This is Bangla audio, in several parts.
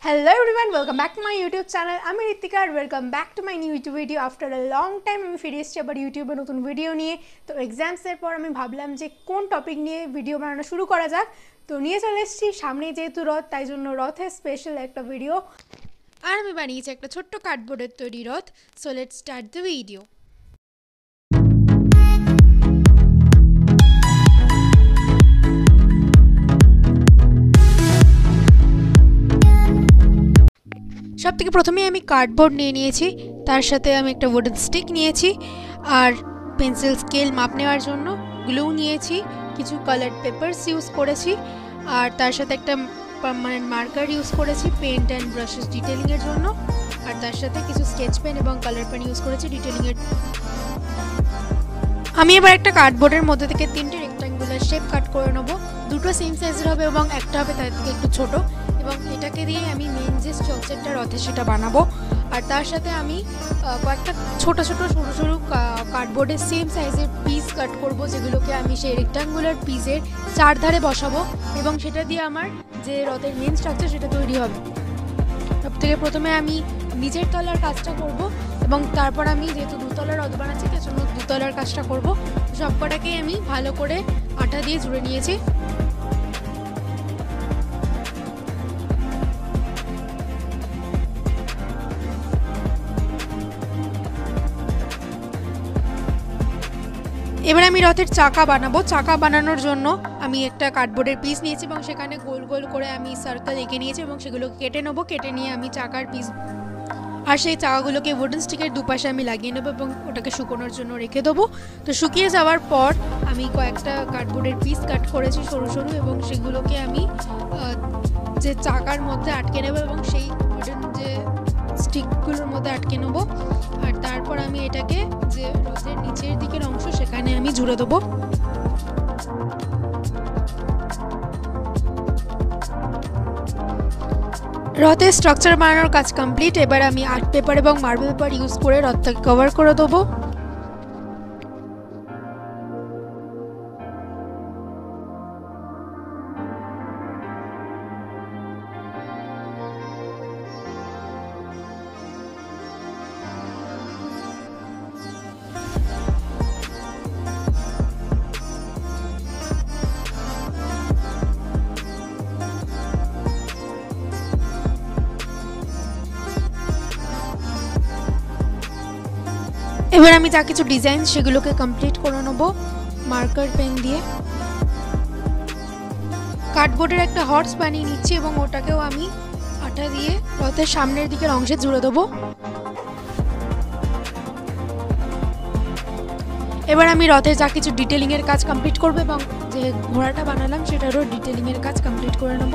Hello everyone, welcome back to my YouTube channel. I'm Rathyatra and welcome back to my new YouTube video. After a long time আমি ফিরে এসেছি আবার ইউটিউবে নতুন ভিডিও নিয়ে। তো এক্সামসের পর আমি ভাবলাম যে কোন টপিক নিয়ে ভিডিও বানানো শুরু করা যাক। তো নিয়ে চলে এসেছি সামনে যেহেতু রথ, তাই জন্য রথের স্পেশাল একটা ভিডিও। আর আমি বানিয়েছি একটা ছোট্ট কার্ডবোর্ডের তৈরি রথ। So let's start the video. সবথেকে প্রথমে আমি কার্ডবোর্ড নিয়েছি, তার সাথে আমি একটা উডেন স্টিক নিয়েছি, আর পেন্সিল স্কেল মাপ নেওয়ার জন্য গ্লু নিয়েছি, কিছু কালার্ড পেপারস ইউজ করেছি, আর তার সাথে একটা পার্মানেন্ট মার্কার ইউজ করেছি পেন্ট অ্যান্ড ব্রাশেস ডিটেলিংয়ের জন্য, আর তার সাথে কিছু স্কেচ পেন এবং কালার পেন ইউজ করেছি ডিটেলিংয়ের। আমি এবার একটা কার্ডবোর্ডের মধ্যে থেকে তিনটে রেক্ট্যাঙ্গুলার শেপ কাট করে নেবো। দুটো সেম সাইজের হবে এবং একটা হবে তার থেকে একটু ছোটো, এবং এটাকে দিয়ে আমি মেন যে স্ট্রাকচারটা রথে সেটা বানাবো। আর তার সাথে আমি কয়েকটা ছোটো ছোটো সরু সরু কার্ডবোর্ডের সেম সাইজের পিস কাট করব, যেগুলোকে আমি সেই রেক্ট্যাঙ্গুলার পিসের চারধারে বসাবো, এবং সেটা দিয়ে আমার যে রথের মেন স্ট্রাকচার সেটা তৈরি হবে। সব থেকে প্রথমে আমি নিচের তলার কাজটা করব, এবং তারপর আমি যেহেতু দুতলার রথ বানাচ্ছি তার জন্য দুতলার কাজটা করব। সব কটাকেই আমি ভালো করে আঠা দিয়ে জুড়ে নিয়েছি। এবার আমি রথের চাকা বানাবো। চাকা বানানোর জন্য আমি একটা কার্ডবোর্ডের পিস নিয়েছি এবং সেখানে গোল গোল করে আমি সার্কেল এঁকে নিয়েছি, এবং সেগুলোকে কেটে নেবো। কেটে নিয়ে আমি চাকার পিস আর সেই চাকাগুলোকে উডেন স্টিকের দুপাশে আমি লাগিয়ে নেবো এবং ওটাকে শুকোনোর জন্য রেখে দেবো। তো শুকিয়ে যাওয়ার পর আমি কয়েকটা কার্ডবোর্ডের পিস কাট করেছি সরু সরু, এবং সেগুলোকে আমি যে চাকার মধ্যে আটকে নেবো এবং সেই উডেন যে স্টিকগুলোর মধ্যে আটকে নেবো। আর তারপর আমি এটাকে যে রথের নিচের দিকের অংশ সেখানে আমি জুড়ে দেবো। রথের স্ট্রাকচার বানানোর কাজ কমপ্লিট। এবার আমি আর্ট পেপার এবং মার্বেল পেপার ইউজ করে রথটাকে কভার করে দেবো। এবার আমি যা কিছু ডিজাইন সেগুলোকে কমপ্লিট করে নেব মার্কার পেন দিয়ে। কার্ডবোর্ডের একটা হর্স বানিয়ে নিচ্ছি এবং ওটাকেও আমি আঠা দিয়ে রথের সামনের দিকের অংশে জুড়ে দেবো। এবার আমি রথের যা কিছু ডিটেলিংয়ের কাজ কমপ্লিট করবো, এবং যে ঘোড়াটা বানালাম সেটারও ডিটেলিংয়ের কাজ কমপ্লিট করে নেব।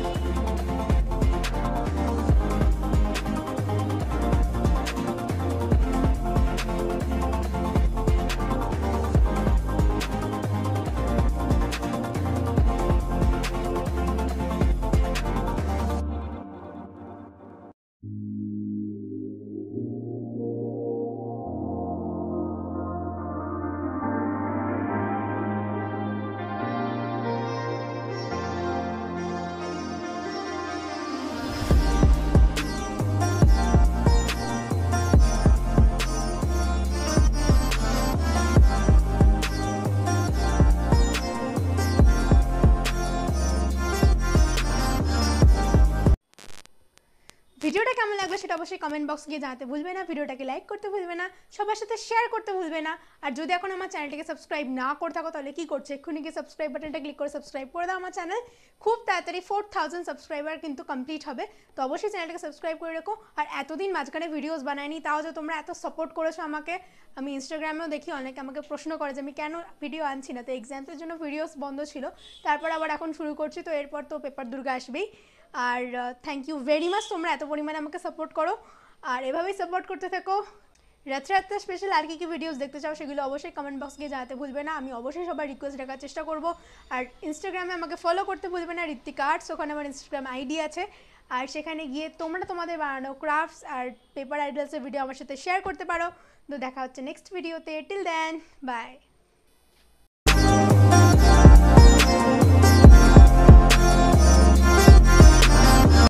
ভিডিওটা কেমন লাগবে সেটা অবশ্যই কমেন্ট বক্সে গিয়ে জানাতে ভুলবে না। ভিডিওটাকে লাইক করতে ভুলবে না, সবার সাথে শেয়ার করতে ভুলবে না। আর যদি এখন আমার চ্যানেলটাকে সাবস্ক্রাইব না করে থাকো তাহলে কী করছো, এক্ষুনি গিয়ে সাবস্ক্রাইব বাটনটা ক্লিক করে সাবস্ক্রাইব করে দাও আমার চ্যানেল। খুব তাড়াতাড়ি 4000 সাবস্ক্রাইবার কিন্তু কমপ্লিট হবে, তো অবশ্যই চ্যানেলটাকে সাবস্ক্রাইব করে রেখো। আর এতদিন মাঝখানে ভিডিওস বানাইনি, তাও যে তোমরা এত সাপোর্ট করেছো আমাকে। আমি ইনস্টাগ্রামেও দেখি অনেকে আমাকে প্রশ্ন করে যে আমি কেন ভিডিও আনছি না, তো এক্সামসের জন্য ভিডিওস বন্ধ ছিল, তারপর আবার এখন শুরু করছি। তো এরপর তো পেপার দুর্গা আসবেই। আর থ্যাংক ইউ ভেরি মাচ, তোমরা এত পরিমাণে আমাকে সাপোর্ট করো, আর এভাবেই সাপোর্ট করতে থাকো। রথযাত্রা স্পেশাল আর কী ভিডিওস দেখতে চাও সেগুলো অবশ্যই কমেন্ট বক্স গিয়ে জানাতে ভুলবে না। আমি অবশ্যই সবার রিকোয়েস্ট রাখার চেষ্টা করব। আর ইনস্টাগ্রামে আমাকে ফলো করতে ভুলবে না, ঋত্বিকা আর্টস, ওখানে আমার ইনস্টাগ্রাম আইডি আছে। আর সেখানে গিয়ে তোমরা তোমাদের বানানো ক্রাফটস আর পেপার আইডলসের ভিডিও আমার সাথে শেয়ার করতে পারো। তো দেখা হচ্ছে নেক্সট ভিডিওতে। Till then, by.